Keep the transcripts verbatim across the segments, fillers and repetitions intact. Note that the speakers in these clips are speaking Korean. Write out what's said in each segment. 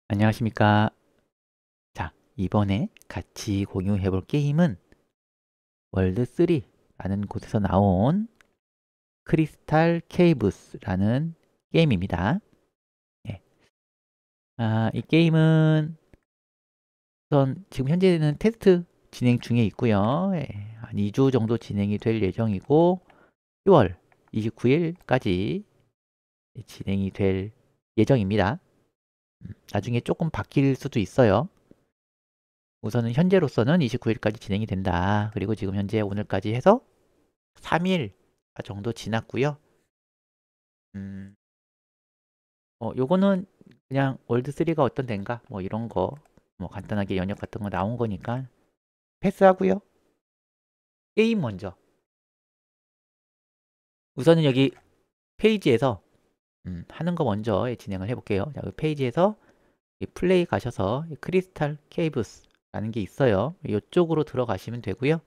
안녕하십니까. 자, 이번에 같이 공유해 볼 게임은 월드쓰리라는 곳에서 나온 크리스탈 케이브스라는 게임입니다. 예. 아, 이 게임은 우선 지금 현재는 테스트 진행 중에 있고요. 예, 한 이 주 정도 진행이 될 예정이고 시월 이십구일까지 진행이 될 예정입니다. 음, 나중에 조금 바뀔 수도 있어요. 우선은 현재로서는 이십구일까지 진행이 된다. 그리고 지금 현재 오늘까지 해서 삼 일 정도 지났고요. 음, 어, 요거는 그냥 월드쓰리가 어떤 데인가 뭐 이런 거 뭐 간단하게 연역 같은 거 나온 거니까 패스하고요. 게임 먼저. 우선은 여기 페이지에서 음, 하는 거 먼저 진행을 해볼게요. 자, 그 페이지에서 이 플레이 가셔서 이 크리스탈 케이브스라는 게 있어요. 이쪽으로 들어가시면 되고요.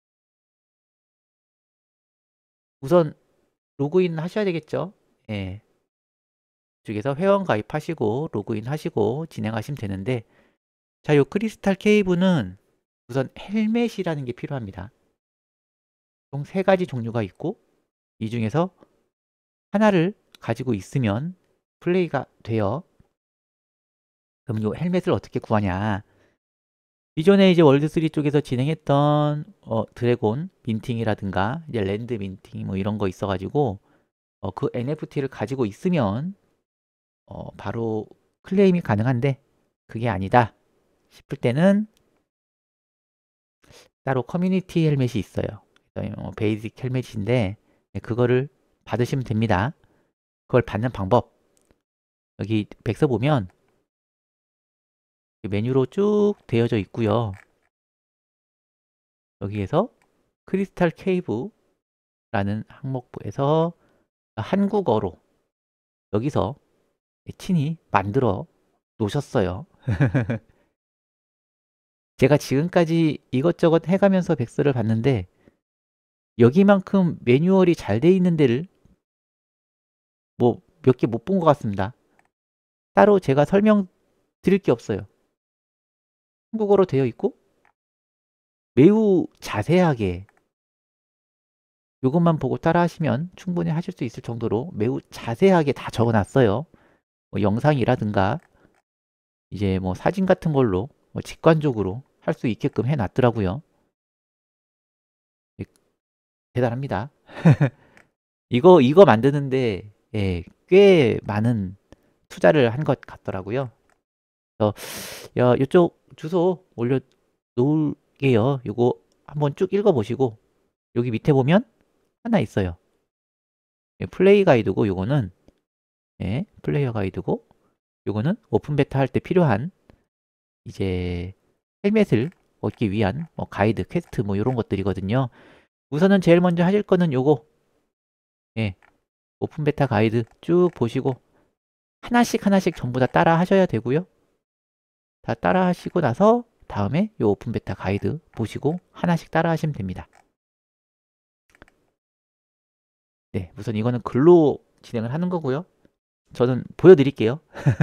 우선 로그인 하셔야 되겠죠. 예. 이쪽에서 회원 가입하시고 로그인 하시고 진행하시면 되는데, 자, 요 크리스탈 케이브는 우선 헬멧이라는 게 필요합니다. 총 세 가지 종류가 있고 이 중에서 하나를 가지고 있으면 플레이가 돼요. 그럼 요 헬멧을 어떻게 구하냐? 기존에 이제 월드쓰리 쪽에서 진행했던 어, 드래곤 민팅이라든가 이제 랜드 민팅 뭐 이런 거 있어가지고 어, 그 엔에프티를 가지고 있으면 어, 바로 클레임이 가능한데, 그게 아니다 싶을 때는 따로 커뮤니티 헬멧이 있어요. 어, 베이직 헬멧인데 그거를 받으시면 됩니다. 그걸 받는 방법, 여기 백서 보면 메뉴로 쭉 되어져 있고요. 여기에서 크리스탈 케이브라는 항목부에서 한국어로 여기서 친히 만들어 놓으셨어요. 제가 지금까지 이것저것 해가면서 백서를 봤는데 여기만큼 매뉴얼이 잘 돼 있는 데를 뭐 몇 개 못 본 것 같습니다. 따로 제가 설명 드릴 게 없어요. 한국어로 되어 있고 매우 자세하게, 이것만 보고 따라 하시면 충분히 하실 수 있을 정도로 매우 자세하게 다 적어 놨어요. 뭐 영상이라든가 이제 뭐 사진 같은 걸로 뭐 직관적으로 할 수 있게끔 해 놨더라고요. 대단합니다. 이거 이거 만드는데 예, 꽤 많은 투자를 한 것 같더라고요. 그래서 야, 이쪽 주소 올려 놓을게요. 이거 한번 쭉 읽어 보시고 여기 밑에 보면 하나 있어요. 예, 플레이 가이드고, 요거는 예, 플레이어 가이드고, 요거는 오픈 베타 할 때 필요한 이제 헬멧을 얻기 위한 뭐 가이드, 퀘스트 뭐 이런 것들이거든요. 우선은 제일 먼저 하실 거는 요거, 예, 오픈 베타 가이드 쭉 보시고 하나씩 하나씩 전부 다 따라 하셔야 되고요. 다 따라 하시고 나서 다음에 요 오픈 베타 가이드 보시고 하나씩 따라 하시면 됩니다. 네, 우선 이거는 글로 진행을 하는 거고요. 저는 보여드릴게요.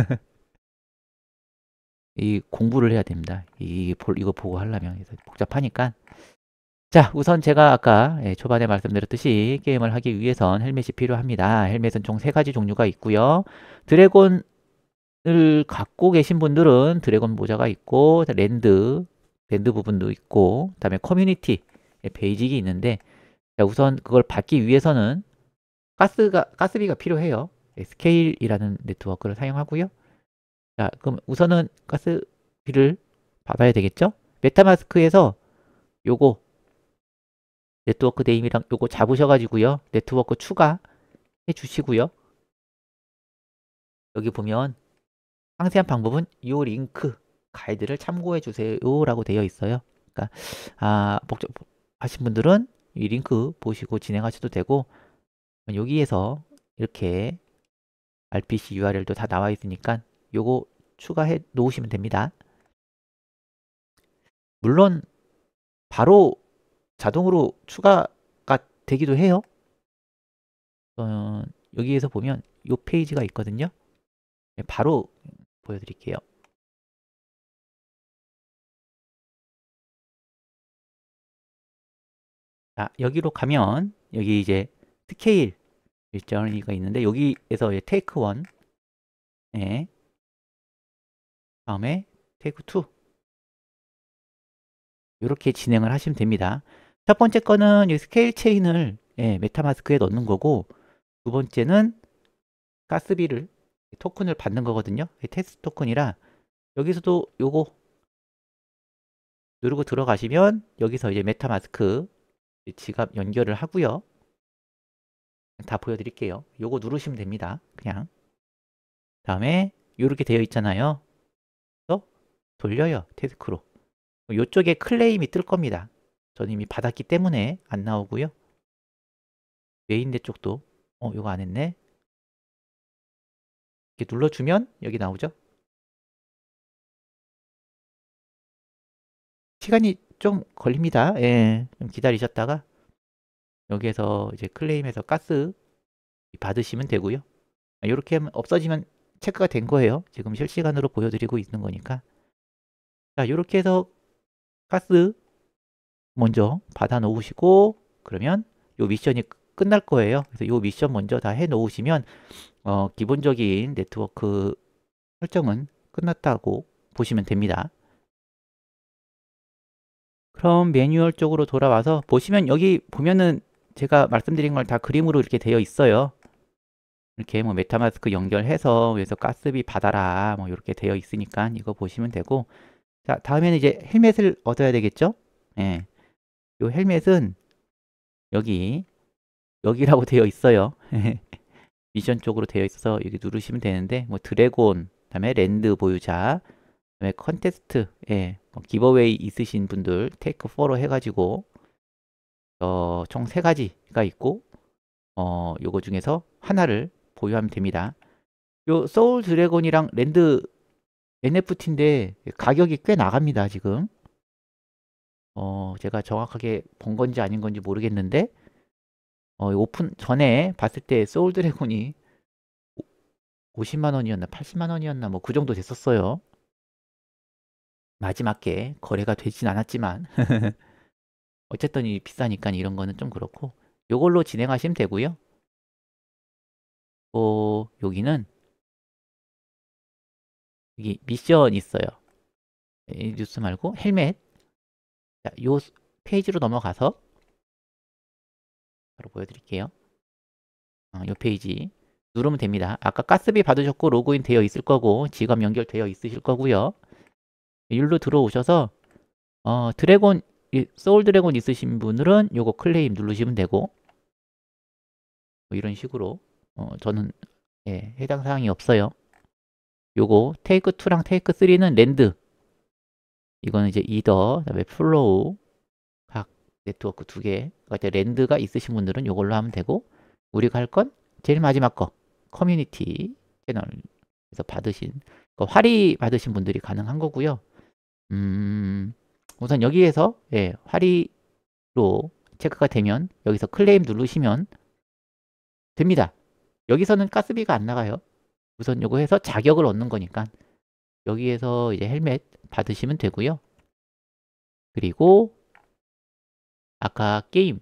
이 공부를 해야 됩니다. 이 이거 보고 하려면 그래서 복잡하니까. 자, 우선 제가 아까 예, 초반에 말씀드렸듯이 게임을 하기 위해선 헬멧이 필요합니다. 헬멧은 총 세 가지 종류가 있고요. 드래곤을 갖고 계신 분들은 드래곤 모자가 있고, 랜드, 랜드 부분도 있고, 그다음에 커뮤니티 베이직이 있는데, 자, 우선 그걸 받기 위해서는 가스가 가스비가 필요해요. 스케일이라는 네트워크를 사용하고요. 자, 그럼 우선은 가스비를 받아야 되겠죠? 메타마스크에서 요거 네트워크 네임이랑 요거 잡으셔가지고요. 네트워크 추가해 주시고요. 여기 보면 상세한 방법은 이 링크 가이드를 참고해 주세요 라고 되어 있어요. 그러니까 아, 복잡하신 분들은 이 링크 보시고 진행하셔도 되고, 여기에서 이렇게 알피씨 유알엘도 다 나와 있으니까 요거 추가해 놓으시면 됩니다. 물론 바로 자동으로 추가가 되기도 해요. 어, 여기에서 보면 요 페이지가 있거든요. 바로 보여드릴게요. 자, 여기로 가면 여기 이제 스케일 일정이가 있는데 여기에서 테이크 원, 예, 다음에 테이크 투 이렇게 진행을 하시면 됩니다. 첫 번째 거는 이 스케일 체인을 예, 메타마스크에 넣는 거고 두 번째는 가스비를 토큰을 받는 거거든요. 테스트 토큰이라 여기서도 요거 누르고 들어가시면 여기서 이제 메타마스크 지갑 연결을 하고요. 다 보여드릴게요. 요거 누르시면 됩니다. 그냥 다음에 이렇게 되어 있잖아요. 또 돌려요. 태스크로. 요쪽에 클레임이 뜰 겁니다. 저는 이미 받았기 때문에 안 나오고요. 메인대 쪽도 어 요거 안 했네. 이렇게 눌러주면 여기 나오죠. 시간이 좀 걸립니다. 예, 좀 기다리셨다가 여기에서 이제 클레임해서 가스 받으시면 되고요. 이렇게 하면 없어지면 체크가 된 거예요. 지금 실시간으로 보여드리고 있는 거니까. 자, 이렇게 해서 가스 먼저 받아 놓으시고 그러면 요 미션이 끝날 거예요. 그래서 요 미션 먼저 다 해 놓으시면 어, 기본적인 네트워크 설정은 끝났다고 보시면 됩니다. 그럼 매뉴얼 쪽으로 돌아와서 보시면 여기 보면은 제가 말씀드린 걸 다 그림으로 이렇게 되어 있어요. 이렇게 뭐 메타마스크 연결해서 그래서 가스비 받아라 뭐 이렇게 되어 있으니까 이거 보시면 되고 자 다음에는 이제 헬멧을 얻어야 되겠죠. 예, 요 헬멧은 여기 여기라고 되어 있어요. 미션 쪽으로 되어 있어서 여기 누르시면 되는데 뭐 드래곤 그다음에 랜드 보유자 그다음에 컨테스트 예, 뭐 기버웨이 있으신 분들 테이크 포로 해가지고 어, 총 세 가지가 있고 어, 요거 중에서 하나를 보유하면 됩니다. 요 소울 드래곤이랑 랜드 엔에프티인데 가격이 꽤 나갑니다 지금. 어, 제가 정확하게 본 건지 아닌 건지 모르겠는데 어, 오픈 전에 봤을 때 소울 드래곤이 오십만 원이었나 팔십만 원이었나 뭐 그 정도 됐었어요. 마지막에 거래가 되진 않았지만 어쨌든 이 비싸니까 이런 거는 좀 그렇고 요걸로 진행하시면 되고요. 어, 여기는 여기 미션 있어요. 이 뉴스 말고 헬멧. 자, 요 페이지로 넘어가서 바로 보여드릴게요. 어, 요 페이지 누르면 됩니다. 아까 가스비 받으셨고 로그인 되어 있을 거고 지갑 연결되어 있으실 거고요. 여기로 들어오셔서 어, 드래곤 소울 드래곤 있으신 분들은 요거 클레임 누르시면 되고 뭐 이런 식으로 어, 저는 예, 해당 사항이 없어요. 요거 테이크 투랑 테이크 쓰리는 랜드 이거는 이제 이더 그다음에 플로우 각 네트워크 두 개 그러니까 랜드가 있으신 분들은 요걸로 하면 되고 우리가 할 건 제일 마지막 거 커뮤니티 채널에서 받으신 그 활이 받으신 분들이 가능한 거고요. 음, 우선 여기에서 예, 활이로 체크가 되면 여기서 클레임 누르시면 됩니다. 여기서는 가스비가 안 나가요. 우선 요거 해서 자격을 얻는 거니까 여기에서 이제 헬멧 받으시면 되고요. 그리고 아까 게임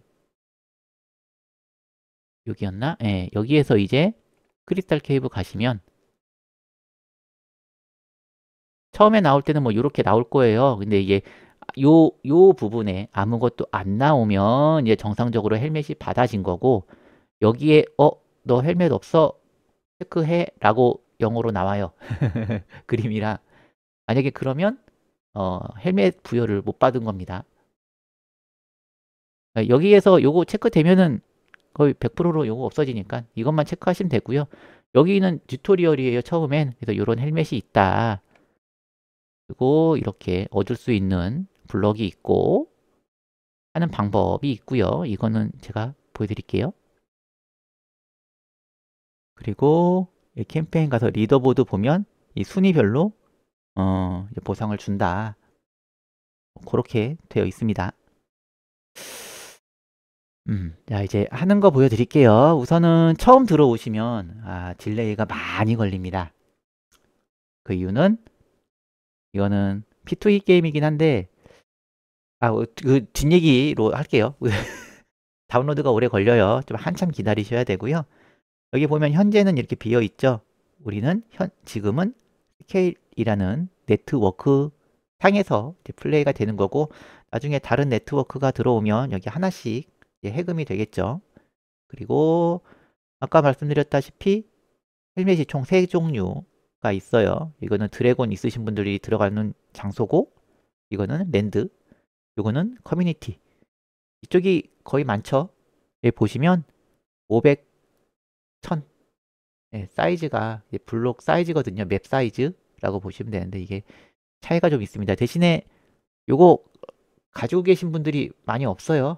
여기였나? 예, 여기에서 이제 크리스탈 케이브 가시면 처음에 나올 때는 뭐 이렇게 나올 거예요. 근데 이게 요, 요 부분에 아무것도 안 나오면 이제 정상적으로 헬멧이 받아진 거고 여기에 어, 너 헬멧 없어? 체크해 라고 영어로 나와요. 그림이랑 만약에 그러면 어, 헬멧 부여를 못 받은 겁니다. 여기에서 요거 체크되면은 거의 백 퍼센트로 요거 없어지니까 이것만 체크하시면 되고요. 여기는 튜토리얼이에요. 처음엔. 그래서 이런 헬멧이 있다. 그리고 이렇게 얻을 수 있는 블럭이 있고 하는 방법이 있고요. 이거는 제가 보여드릴게요. 그리고 이 캠페인 가서 리더보드 보면 이 순위별로 어, 보상을 준다. 그렇게 되어 있습니다. 음, 자 이제 하는 거 보여드릴게요. 우선은 처음 들어오시면 아, 딜레이가 많이 걸립니다. 그 이유는 이거는 피 투 이 게임이긴 한데 아, 그 뒷얘기로 할게요. 다운로드가 오래 걸려요. 좀 한참 기다리셔야 되고요. 여기 보면 현재는 이렇게 비어 있죠. 우리는 현, 지금은 스케일이라는 네트워크 상에서 이제 플레이가 되는 거고, 나중에 다른 네트워크가 들어오면 여기 하나씩 이제 해금이 되겠죠. 그리고 아까 말씀드렸다시피 헬멧이 총 세 종류가 있어요. 이거는 드래곤 있으신 분들이 들어가는 장소고, 이거는 랜드, 이거는 커뮤니티. 이쪽이 거의 많죠. 여기 보시면 오백, 천, 네, 사이즈가 블록 사이즈거든요. 맵 사이즈라고 보시면 되는데 이게 차이가 좀 있습니다. 대신에 요거 가지고 계신 분들이 많이 없어요.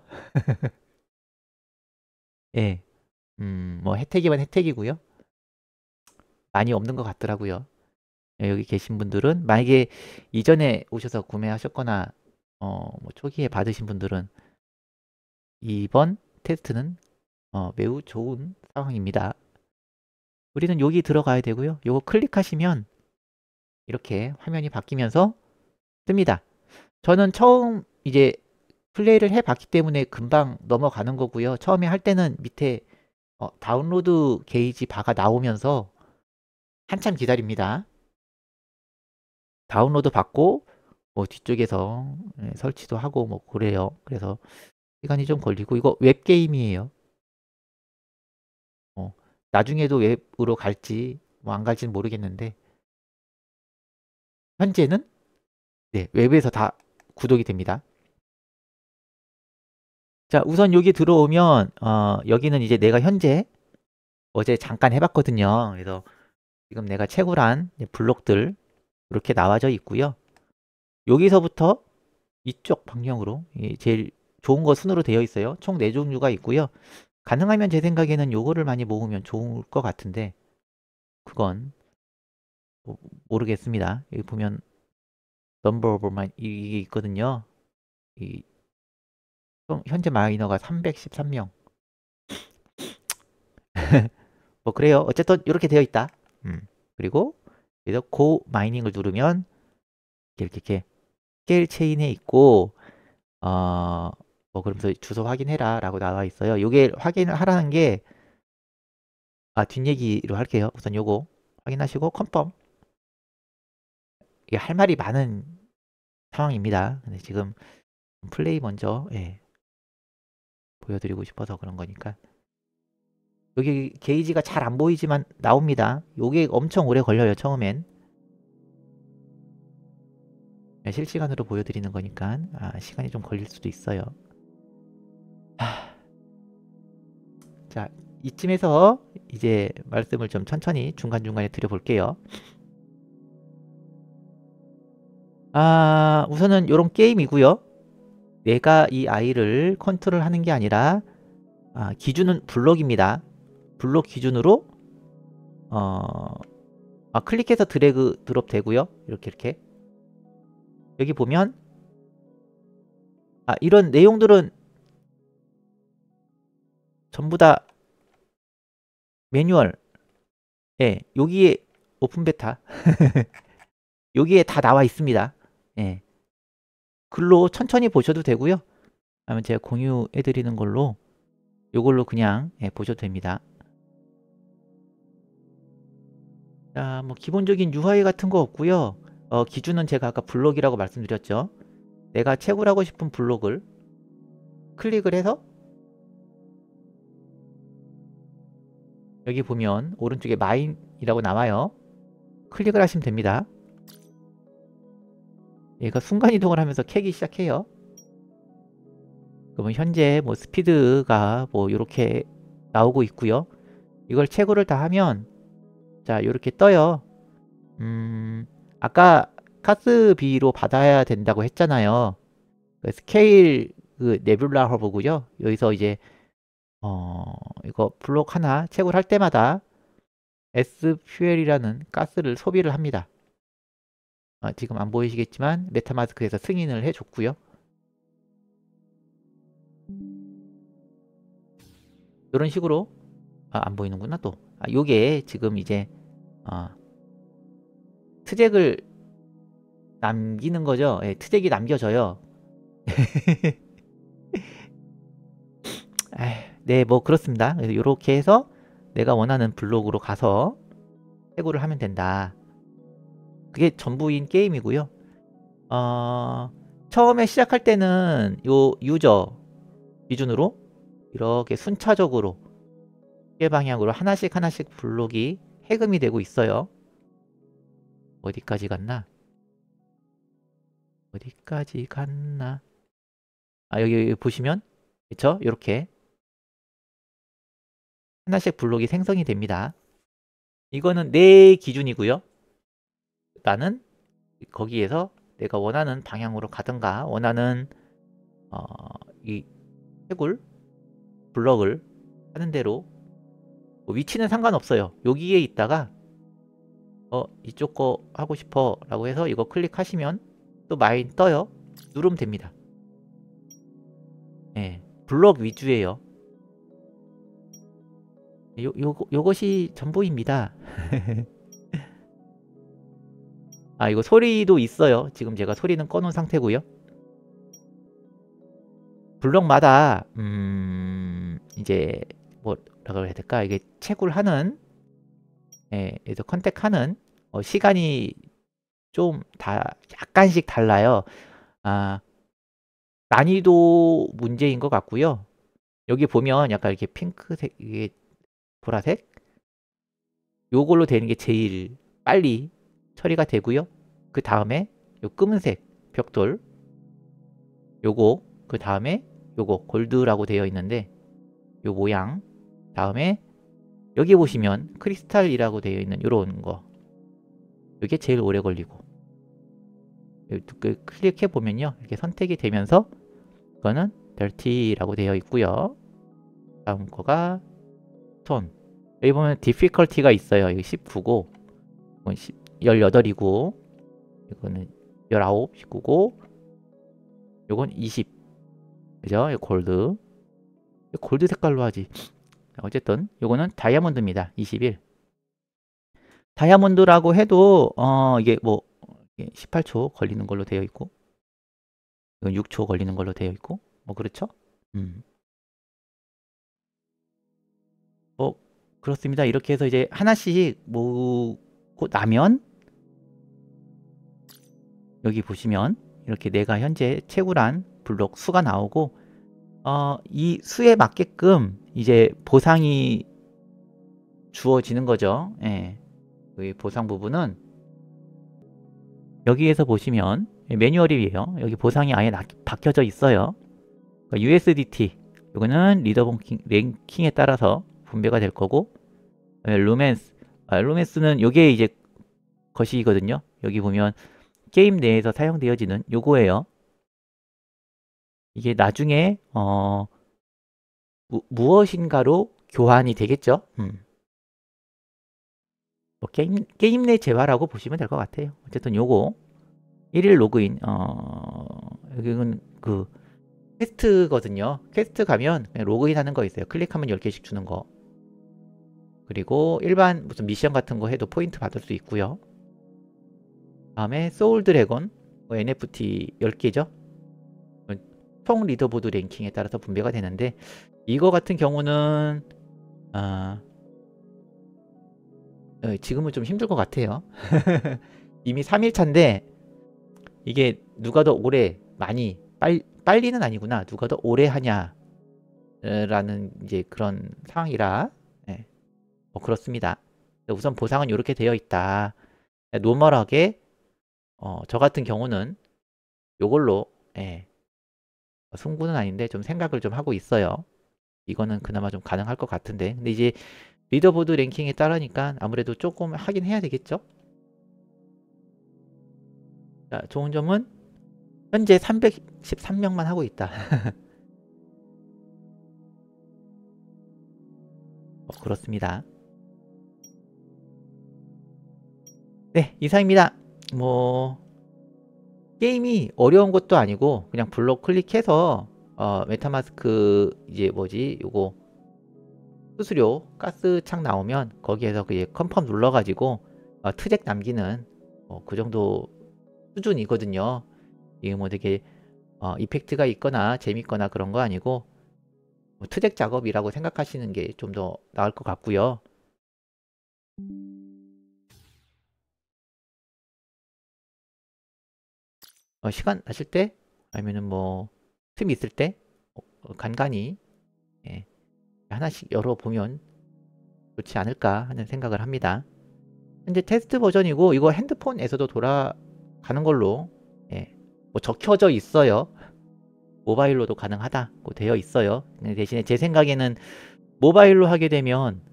예, 음, 뭐 혜택이면 혜택이고요. 많이 없는 것 같더라고요. 예, 여기 계신 분들은 만약에 이전에 오셔서 구매하셨거나 어, 뭐 초기에 받으신 분들은 이번 테스트는 어, 매우 좋은 상황입니다. 우리는 여기 들어가야 되고요. 요거 클릭하시면 이렇게 화면이 바뀌면서 뜹니다. 저는 처음 이제 플레이를 해봤기 때문에 금방 넘어가는 거고요. 처음에 할 때는 밑에 어, 다운로드 게이지 바가 나오면서 한참 기다립니다. 다운로드 받고 뭐 뒤쪽에서 예, 설치도 하고 뭐 그래요. 그래서 시간이 좀 걸리고, 이거 웹게임이에요. 어, 나중에도 웹으로 갈지 뭐 안 갈지는 모르겠는데 현재는 네, 웹에서 다 구독이 됩니다. 자, 우선 여기 들어오면 어, 여기는 이제 내가 현재 어제 잠깐 해봤거든요. 그래서 지금 내가 채굴한 블록들 이렇게 나와져 있고요. 여기서부터 이쪽 방향으로 제일 좋은 거 순으로 되어 있어요. 총 네 종류가 있고요. 가능하면 제 생각에는 요거를 많이 모으면 좋을 것 같은데 그건 뭐 모르겠습니다. 여기 보면 넘버 오브 마이 이게 있거든요. 이 현재 마이너가 삼백십삼 명. 뭐 그래요. 어쨌든 이렇게 되어 있다. 음. 그리고 그래서 고 마이닝을 누르면 이렇게 이렇게 스케일 체인에 있고 어 뭐 그러면서 주소 확인해라 라고 나와 있어요. 요게 확인을 하라는 게 아 뒷얘기로 할게요. 우선 요거 확인하시고 컨펌. 이게 할 말이 많은 상황입니다. 근데 지금 플레이 먼저 예, 보여드리고 싶어서 그런 거니까. 여기 게이지가 잘 안 보이지만 나옵니다. 요게 엄청 오래 걸려요. 처음엔 네, 실시간으로 보여드리는 거니까 아, 시간이 좀 걸릴 수도 있어요. 하... 자, 이쯤에서 이제 말씀을 좀 천천히 중간중간에 드려볼게요. 아, 우선은 요런 게임이고요. 내가 이 아이를 컨트롤 하는 게 아니라 아, 기준은 블록입니다. 블록 기준으로 어, 아, 클릭해서 드래그 드롭 되고요. 이렇게 이렇게 여기 보면 아, 이런 내용들은 전부 다 매뉴얼 예, 여기에 오픈 베타 여기에 다 나와 있습니다. 예, 글로 천천히 보셔도 되고요. 아니면 제가 공유해 드리는 걸로 요걸로 그냥 예, 보셔도 됩니다. 자, 뭐 기본적인 유아이 같은 거 없고요. 어, 기준은 제가 아까 블록이라고 말씀드렸죠. 내가 채굴하고 싶은 블록을 클릭을 해서 여기 보면 오른쪽에 마인이라고 나와요. 클릭을 하시면 됩니다. 얘가 순간이동을 하면서 캐기 시작해요. 그러면 현재 뭐 스피드가 뭐 이렇게 나오고 있고요. 이걸 채굴을 다 하면 자 이렇게 떠요. 음, 아까 카스비로 받아야 된다고 했잖아요. 그 스케일 그 네뷸라 허브고요. 여기서 이제 어 이거 블록 하나 채굴할 때마다 S 퓨엘이라는 가스를 소비를 합니다. 어, 지금 안 보이시겠지만 메타마스크에서 승인을 해줬고요. 이런 식으로 아, 안 보이는구나 또. 아, 요게 지금 이제 어, 트잭을 남기는 거죠. 예, 트잭이 남겨져요. 에휴, 네, 뭐 그렇습니다. 그래서 이렇게 해서 내가 원하는 블록으로 가서 해고를 하면 된다. 그게 전부인 게임이고요. 어, 처음에 시작할 때는 요 유저 기준으로 이렇게 순차적으로 개 방향으로 하나씩 하나씩 블록이 해금이 되고 있어요. 어디까지 갔나? 어디까지 갔나? 아, 여기, 여기 보시면 그쵸? 이렇게 하나씩 블록이 생성이 됩니다. 이거는 내 기준이고요. 나는 거기에서 내가 원하는 방향으로 가든가 원하는 어, 이 해골 블럭을 하는 대로 뭐 위치는 상관없어요. 여기에 있다가 어 이쪽 거 하고 싶어 라고 해서 이거 클릭하시면 또 마인 떠요. 누르면 됩니다. 예, 블럭 위주예요. 요, 요, 요것이 전부입니다. 아, 이거 소리도 있어요. 지금 제가 소리는 꺼놓은 상태고요. 블럭마다 음 이제 뭐라고 해야 될까? 이게 채굴 하는 예, 그래서 컨택하는 어, 시간이 좀 다 약간씩 달라요. 아, 난이도 문제인 것 같고요. 여기 보면 약간 이렇게 핑크색, 이게 보라색 요걸로 되는 게 제일 빨리 처리가 되고요. 그 다음에 요 검은색 벽돌 요거 그 다음에 요거 골드라고 되어 있는데 요 모양 다음에 여기 보시면 크리스탈이라고 되어 있는 요런 거 이게 제일 오래 걸리고 클릭해 보면요 이렇게 선택이 되면서 이거는 dirty라고 되어 있고요. 다음 거가 스톤. 여기 보면 difficulty가 있어요. 이거 십구고 이건 십팔이고 이거는 십구, 십구고 요건 이십. 그죠? 이 골드. 골드 색깔로 하지. 어쨌든 요거는 다이아몬드입니다. 이십일. 다이아몬드라고 해도 어 이게 뭐 십팔 초 걸리는 걸로 되어 있고 이건 육 초 걸리는 걸로 되어 있고 뭐 그렇죠? 음. 뭐 그렇습니다. 이렇게 해서 이제 하나씩 모으고 나면 여기 보시면 이렇게 내가 현재 채굴한 블록 수가 나오고 어, 이 수에 맞게끔 이제 보상이 주어지는 거죠. 예. 이 보상 부분은 여기에서 보시면 매뉴얼이에요. 여기 보상이 아예 나, 박혀져 있어요. 그러니까 유에스디티 이거는 리더 랭킹에 따라서 분배가 될 거고 루멘스 아, 루멘스는 이게 이제 것이거든요. 여기 보면 게임 내에서 사용되어지는 요거예요. 이게 나중에 어 무, 무엇인가로 교환이 되겠죠. 음. 뭐 게임, 게임 내 재화라고 보시면 될 것 같아요. 어쨌든 요거 일일 로그인 어 여기는 그 퀘스트거든요. 퀘스트 가면 그냥 로그인 하는 거 있어요. 클릭하면 열 개씩 주는 거. 그리고 일반 무슨 미션 같은 거 해도 포인트 받을 수 있고요. 다음에 소울 드래곤 뭐 엔에프티 열 개죠. 총 리더보드 랭킹에 따라서 분배가 되는데 이거 같은 경우는 아, 어, 지금은 좀 힘들 것 같아요. 이미 삼 일 차인데 이게 누가 더 오래 많이 빨, 빨리는 아니구나. 누가 더 오래 하냐 라는 이제 그런 상황이라 네. 뭐 그렇습니다. 우선 보상은 이렇게 되어 있다. 노멀하게 어, 저 같은 경우는 요걸로 예. 승부는 아닌데 좀 생각을 좀 하고 있어요. 이거는 그나마 좀 가능할 것 같은데 근데 이제 리더보드 랭킹에 따르니까 아무래도 조금 하긴 해야 되겠죠. 자, 좋은 점은 현재 삼백십삼 명만 하고 있다. 어, 그렇습니다. 네, 이상입니다. 뭐 게임이 어려운 것도 아니고 그냥 블록 클릭해서 어, 메타마스크 이제 뭐지 요거 수수료 가스 창 나오면 거기에서 그 컨펌 눌러가지고 어, 트랙 남기는 어, 그 정도 수준이거든요. 이게 뭐 되게 어, 이펙트가 있거나 재밌거나 그런 거 아니고 뭐 트랙 작업이라고 생각하시는 게 좀 더 나을 것 같고요. 어, 시간 나실 때 아니면은 뭐 틈이 있을 때 어, 간간히 예, 하나씩 열어보면 좋지 않을까 하는 생각을 합니다. 현재 테스트 버전이고 이거 핸드폰에서도 돌아가는 걸로 예, 뭐 적혀져 있어요. 모바일로도 가능하다고 되어 있어요. 대신에 제 생각에는 모바일로 하게 되면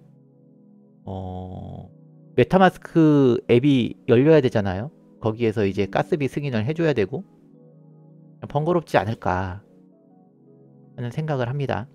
어, 메타마스크 앱이 열려야 되잖아요. 거기에서 이제 가스비 승인을 해줘야 되고 번거롭지 않을까 하는 생각을 합니다.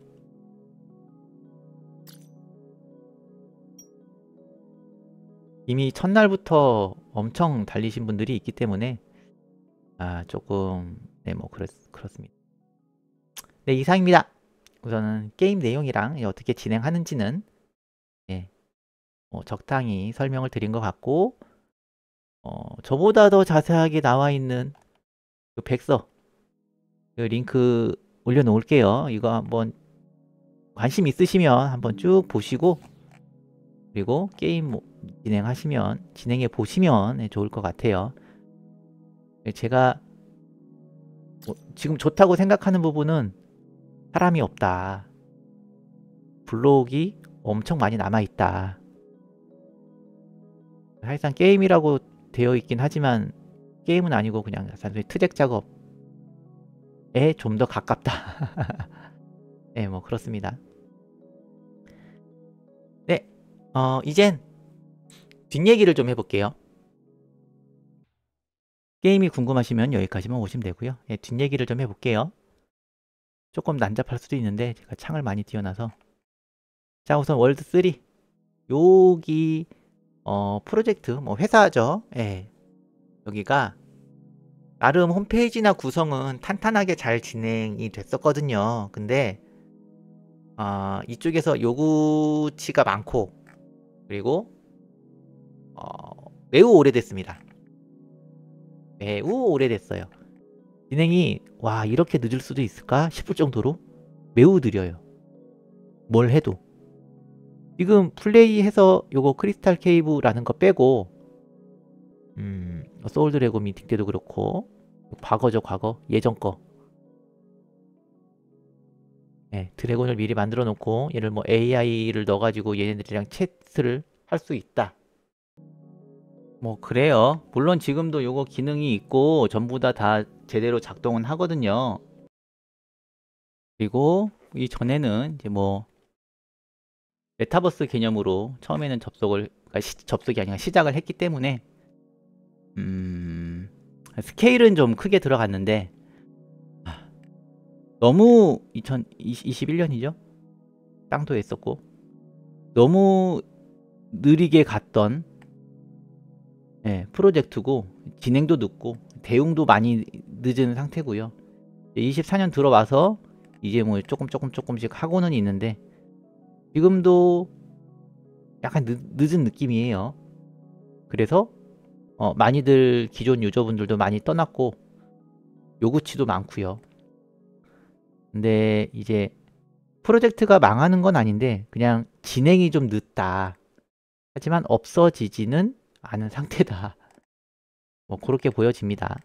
이미 첫날부터 엄청 달리신 분들이 있기 때문에 아 조금 네 뭐 그렇, 그렇습니다. 네 이상입니다. 우선은 게임 내용이랑 어떻게 진행하는지는 네, 뭐 적당히 설명을 드린 것 같고 어, 저보다 더 자세하게 나와 있는 그 백서 그 링크 올려놓을게요. 이거 한번 관심 있으시면 한번 쭉 보시고 그리고 게임 뭐 진행하시면 진행해 보시면 네, 좋을 것 같아요. 제가 뭐 지금 좋다고 생각하는 부분은 사람이 없다. 블록이 엄청 많이 남아있다. 사실상 게임이라고 되어 있긴 하지만 게임은 아니고 그냥 단순히 트랙 작업에 좀 더 가깝다. 네, 뭐 그렇습니다. 네, 어, 이젠 뒷얘기를 좀 해볼게요. 게임이 궁금하시면 여기까지만 오시면 되고요. 네, 뒷얘기를 좀 해볼게요. 조금 난잡할 수도 있는데 제가 창을 많이 띄워놔서 자 우선 월드 삼 여기 어, 프로젝트 뭐 회사죠. 예. 여기가 나름 홈페이지나 구성은 탄탄하게 잘 진행이 됐었거든요. 근데 어, 이쪽에서 요구치가 많고 그리고 어, 매우 오래됐습니다. 매우 오래됐어요. 진행이 와 이렇게 늦을 수도 있을까 싶을 정도로 매우 느려요. 뭘 해도 지금 플레이해서 요거 크리스탈 케이브라는 거 빼고 음, 소울 드래곤 미팅 때도 그렇고 과거죠 과거 예전 거 네, 드래곤을 미리 만들어 놓고 얘를 뭐 에이아이를 넣어가지고 얘네들이랑 채트를 할 수 있다 뭐 그래요. 물론 지금도 요거 기능이 있고 전부 다 다 제대로 작동은 하거든요. 그리고 이 전에는 이제 뭐 메타버스 개념으로 처음에는 접속을 그러니까 시, 접속이 아니라 시작을 했기 때문에 음, 스케일은 좀 크게 들어갔는데 너무 이천이십일 년이죠. 땅도 했었고 너무 느리게 갔던 예, 프로젝트고 진행도 늦고 대응도 많이 늦은 상태고요. 이십사 년 들어와서 이제 뭐 조금 조금 조금씩 하고는 있는데 지금도 약간 늦, 늦은 느낌이에요. 그래서 어, 많이들 기존 유저분들도 많이 떠났고 요구치도 많고요. 근데 이제 프로젝트가 망하는 건 아닌데 그냥 진행이 좀 늦다. 하지만 없어지지는 않은 상태다. 뭐 그렇게 보여집니다.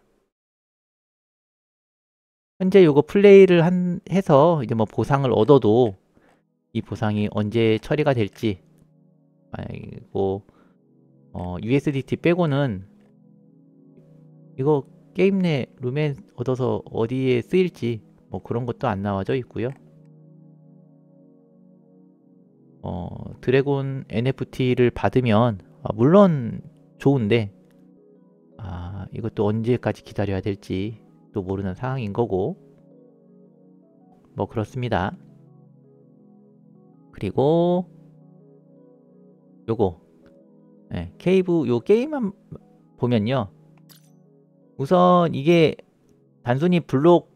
현재 요거 플레이를 한, 해서 이제 뭐 보상을 얻어도 이 보상이 언제 처리가 될지 아이고 어, 유에스디티 빼고는 이거 게임 내 룸에 얻어서 어디에 쓰일지 뭐 그런 것도 안 나와져 있고요. 어, 드래곤 엔에프티를 받으면 아, 물론 좋은데 아, 이것도 언제까지 기다려야 될지 또 모르는 상황인 거고 뭐 그렇습니다. 그리고 요거 네, 케이브 요 게임만 보면요 우선 이게 단순히 블록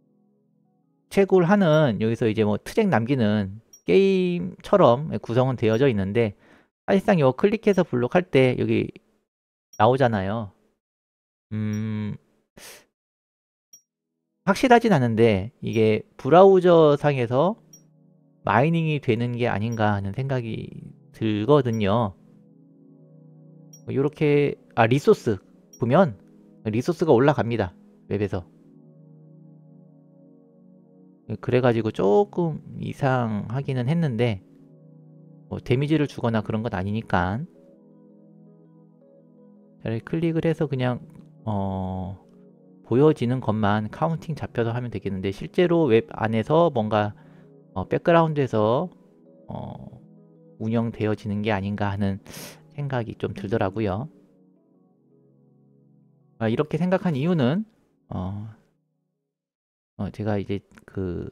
채굴하는 여기서 이제 뭐 트랙 남기는 게임처럼 구성은 되어져 있는데 사실상 이거 클릭해서 블록할 때 여기 나오잖아요. 음 확실하진 않은데 이게 브라우저 상에서 마이닝이 되는 게 아닌가 하는 생각이 들거든요. 요렇게 아 리소스 보면 리소스가 올라갑니다. 웹에서. 그래가지고 조금 이상하기는 했는데 뭐 데미지를 주거나 그런 건 아니니까 잘 클릭을 해서 그냥 어 보여지는 것만 카운팅 잡혀서 하면 되겠는데 실제로 웹 안에서 뭔가 어 백그라운드에서 어 운영되어지는 게 아닌가 하는 생각이 좀 들더라고요. 아, 이렇게 생각한 이유는 어, 어 제가 이제 그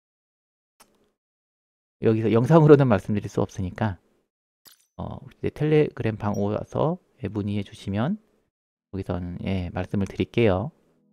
여기서 영상으로는 말씀드릴 수 없으니까 어, 텔레그램 방 와서 문의해 주시면 거기서는 예, 말씀을 드릴게요.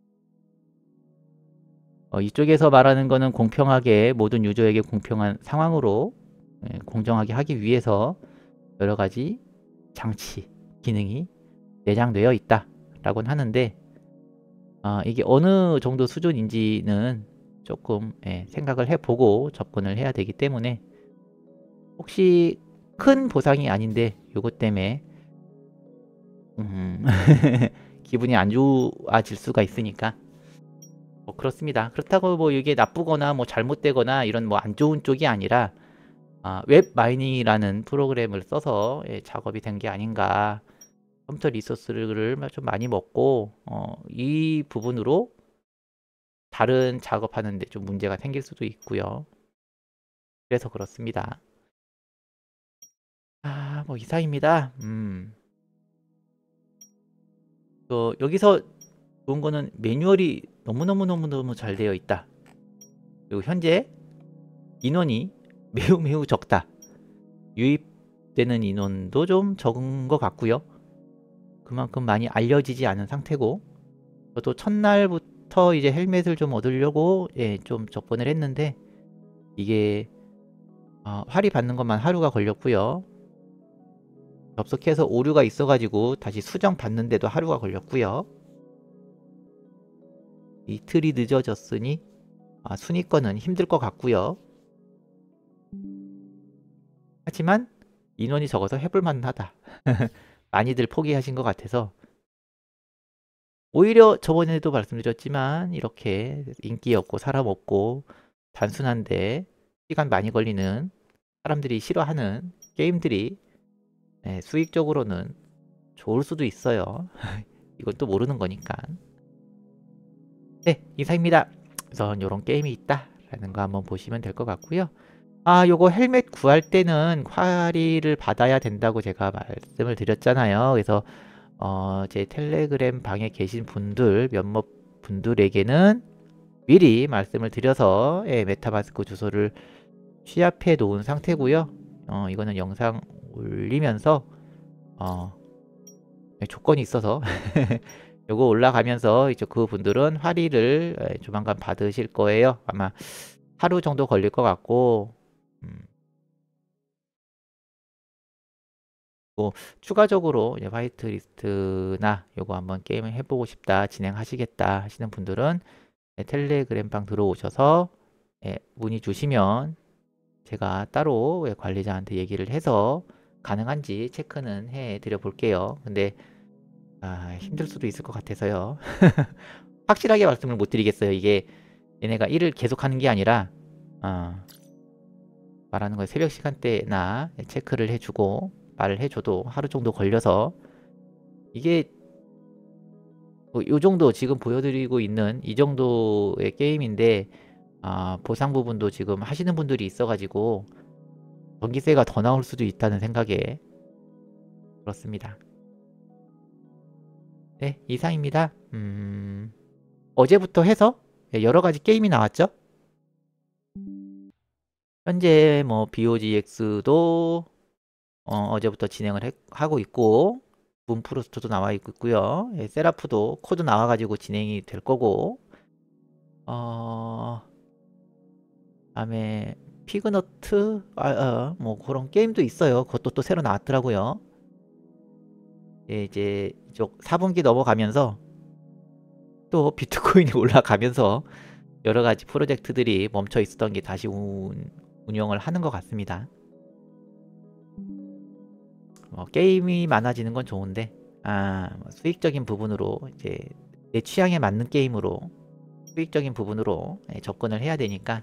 어, 이쪽에서 말하는 거는 공평하게 모든 유저에게 공평한 상황으로 예, 공정하게 하기 위해서 여러 가지 장치, 기능이 내장되어 있다 라고는 하는데 아, 이게 어느 정도 수준인지는 조금 예, 생각을 해보고 접근을 해야 되기 때문에 혹시 큰 보상이 아닌데 요것 때문에 음 기분이 안 좋아질 수가 있으니까 뭐 그렇습니다. 그렇다고 뭐 이게 나쁘거나 뭐 잘못되거나 이런 뭐 안 좋은 쪽이 아니라 아, 웹 마이닝이라는 프로그램을 써서 예, 작업이 된 게 아닌가. 컴퓨터 리소스를 좀 많이 먹고 어, 이 부분으로 다른 작업하는데 좀 문제가 생길 수도 있고요. 그래서 그렇습니다. 아, 뭐 이상입니다. 음. 어, 여기서 좋은 거는 매뉴얼이 너무너무너무너무 잘 되어 있다. 그리고 현재 인원이 매우 매우 적다. 유입되는 인원도 좀 적은 것 같고요. 그만큼 많이 알려지지 않은 상태고 저도 첫날부터 이제 헬멧을 좀 얻으려고 예, 좀 접근을 했는데 이게 어, 활이 받는 것만 하루가 걸렸고요. 접속해서 오류가 있어가지고 다시 수정 받는데도 하루가 걸렸고요. 이틀이 늦어졌으니 아, 순위권은 힘들 것 같고요. 하지만 인원이 적어서 해볼만 하다. 많이들 포기하신 것 같아서 오히려 저번에도 말씀드렸지만 이렇게 인기 없고 사람 없고 단순한데 시간 많이 걸리는 사람들이 싫어하는 게임들이 네, 수익적으로는 좋을 수도 있어요. 이건 또 모르는 거니까. 네, 이상입니다. 우선 이런 게임이 있다 라는 거 한번 보시면 될 것 같고요. 아, 요거 헬멧 구할 때는 활의를 받아야 된다고 제가 말씀을 드렸잖아요. 그래서 어, 제 텔레그램 방에 계신 분들 몇몇 분들에게는 미리 말씀을 드려서 예, 메타마스크 주소를 취합해 놓은 상태고요. 어, 이거는 영상 올리면서 어, 네, 조건이 있어서 요거 올라가면서 이제 그 분들은 활의를 예, 조만간 받으실 거예요. 아마 하루 정도 걸릴 것 같고 음, 뭐 추가적으로 이제 화이트리스트나 요거 한번 게임을 해보고 싶다 진행하시겠다 하시는 분들은 예, 텔레그램 방 들어오셔서 예, 문의 주시면 제가 따로 예, 관리자한테 얘기를 해서 가능한지 체크는 해 드려 볼게요. 근데 아, 힘들 수도 있을 것 같아서요. 확실하게 말씀을 못 드리겠어요. 이게 얘네가 일을 계속하는 게 아니라 어, 말하는 거예요. 새벽 시간대나 체크를 해주고 말을 해줘도 하루 정도 걸려서 이게 뭐 요 정도 지금 보여드리고 있는 이 정도의 게임인데 아, 보상 부분도 지금 하시는 분들이 있어가지고 전기세가 더 나올 수도 있다는 생각에 그렇습니다. 네, 이상입니다. 음, 어제부터 해서 여러가지 게임이 나왔죠? 현재 뭐 비오지엑스도 어, 어제부터 진행을 해, 하고 있고 문프로스트도 나와 있고요. 예, 세라프도 코드 나와가지고 진행이 될 거고 어... 다음에 피그너트 아, 어, 뭐 그런 게임도 있어요. 그것도 또 새로 나왔더라고요. 예, 이제 이쪽 사 분기 넘어가면서 또 비트코인이 올라가면서 여러가지 프로젝트들이 멈춰 있었던 게 다시 운, 운영을 하는 것 같습니다. 뭐 게임이 많아지는 건 좋은데 아, 뭐 수익적인 부분으로 이제 내 취향에 맞는 게임으로 수익적인 부분으로 예, 접근을 해야 되니까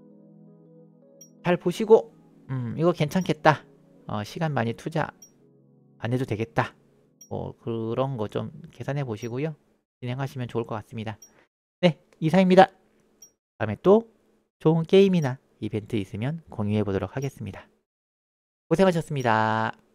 잘 보시고 음, 이거 괜찮겠다. 어, 시간 많이 투자 안 해도 되겠다. 뭐 그런 거 좀 계산해 보시고요. 진행하시면 좋을 것 같습니다. 네, 이상입니다. 다음에 또 좋은 게임이나 이벤트 있으면 공유해 보도록 하겠습니다. 고생하셨습니다.